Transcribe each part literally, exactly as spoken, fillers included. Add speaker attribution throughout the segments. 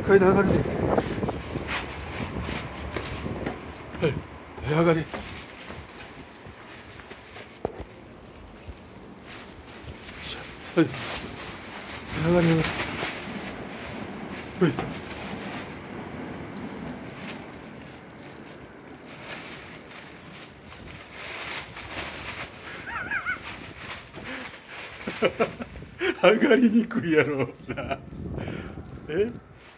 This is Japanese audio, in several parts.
Speaker 1: 階段上がるね。はい、上がれ。はい、上がれ上がれ。はい。上がりにくいやろうな。え？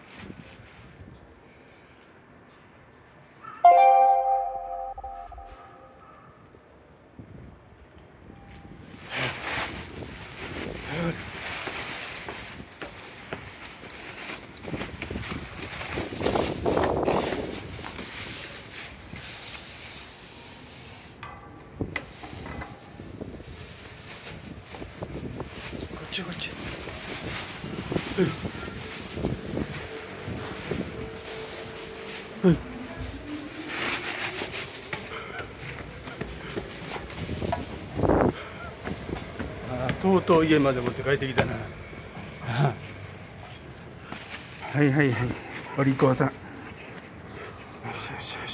Speaker 1: こっちこっち。はい。はい。ああ、とうとう家まで持って帰ってきたな。はいはいはい、お利口さん。よしよし。